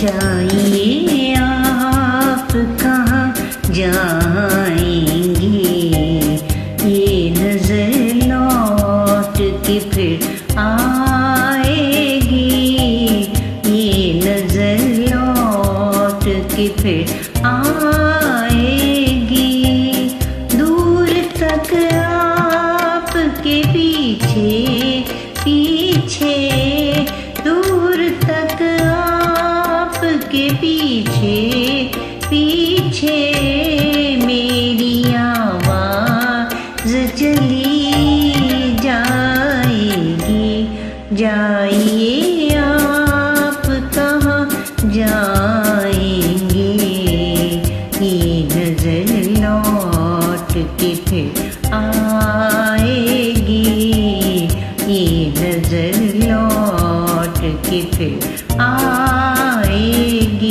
जाइए आप कहाँ जाएंगे, ये नजर लौट के फिर आएगी, ये नजर लौट के फिर आएगी। दूर तक आपके पीछे पीछे, दूर तक आपके पीछे पीछे मेरी आवाज चली जाएगी। जाइए आप कहाँ जाएंगे, ये नजर लौट के फिर आएगी, ये नजर लौट के फिर आएगी।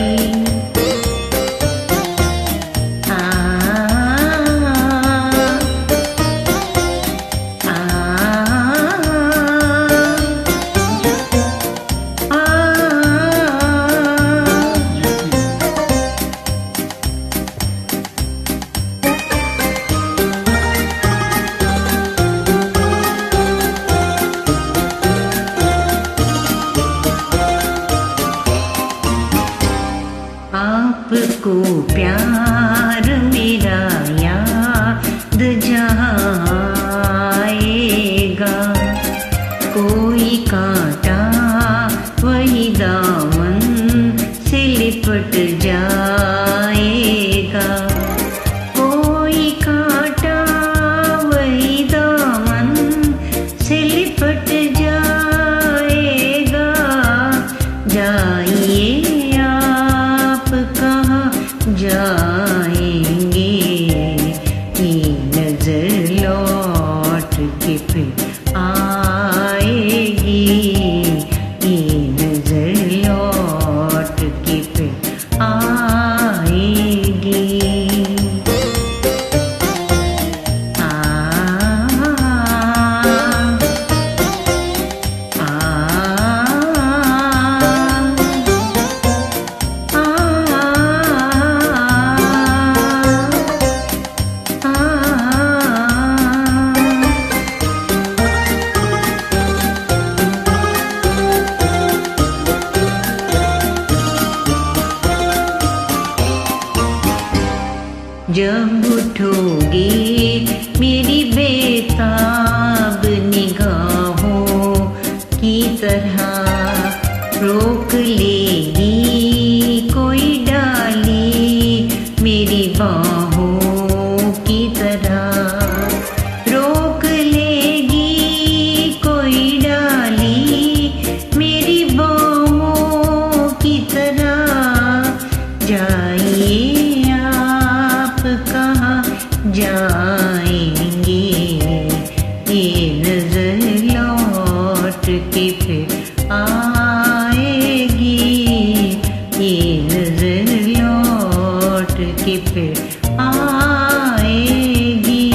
आपको प्यार मेरा याद जहाँ आएगा, कोई कांटा वही दामन से लिपट जाएगा, कोई कांटा वही दामन से लिपट जाएगा। जाइए जाएंगे, ये नजर लौट के फिर आएगी, ये नजर लौट के फिर आएगी। जब उठोगे मेरी बेताब निगाहों की तरह, रोक लेगी कोई डाली मेरी बाहों की तरह, रोक लेगी कोई डाली मेरी बाहों की तरह। जाइए कहाँ जाएंगे, ये नजर लौट के फिर आएगी, ये नजर लौट के फिर आएगी।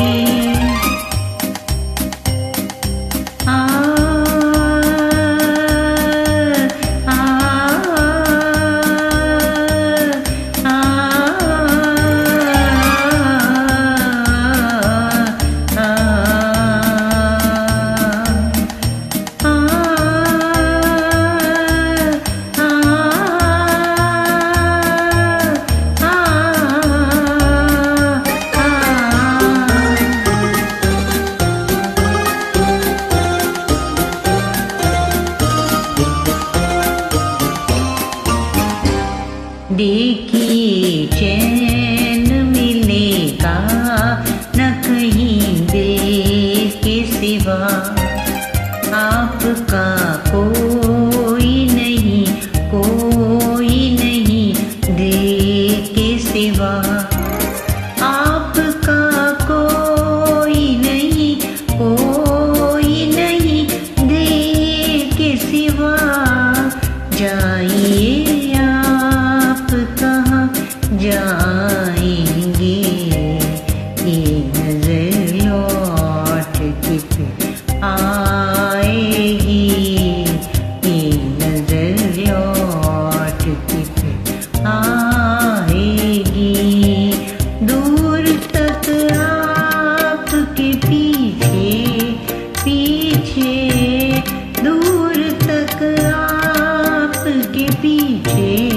देखिए चैन मिलेगा न कहीं देश के सिवा, आपका कोई नहीं देश के सिवा, आपका कोई नहीं देश के सिवा। जाइए आप कहाँ जा पीछे